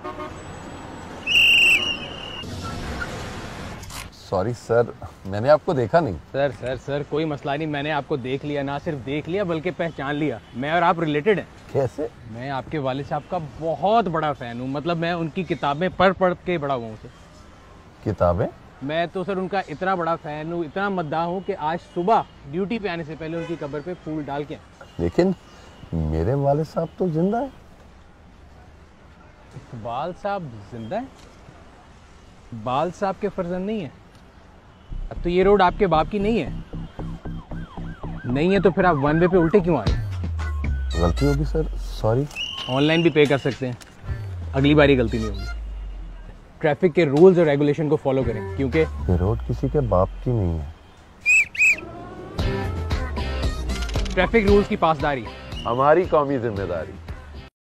Sorry sir, मैंने आपको देखा नहीं। सर सर सर कोई मसला नहीं, मैंने आपको देख लिया, ना सिर्फ देख लिया बल्कि पहचान लिया। मैं और आप रिलेटेड हैं। कैसे? मैं आपके वालिद साहब का बहुत बड़ा फ़ैन हूँ, मतलब मैं उनकी किताबें पढ़ पढ़ के बड़ा हुआ हूँ सर। किताबें? मैं तो सर उनका इतना बड़ा फ़ैन हूँ, इतना मद्दाह हूँ कि आज सुबह ड्यूटी पे आने से पहले उनकी कब्र पे फूल डाल के आया। लेकिन मेरे वाले साहब तो जिंदा है। इकबाल साहब जिंदा है? इकबाल साहब के फर्जंद नहीं है? अब तो ये रोड आपके बाप की नहीं है? नहीं है तो फिर आप वन वे पे उल्टे क्यों आए? गलती होगी सर, सॉरी। ऑनलाइन भी पे कर सकते हैं, अगली बार ये गलती नहीं होगी। ट्रैफिक के रूल्स और रेगुलेशन को फॉलो करें, क्योंकि ये रोड किसी के बाप की नहीं है। ट्रैफिक रूल्स की पासदारी हमारी कौमी जिम्मेदारी।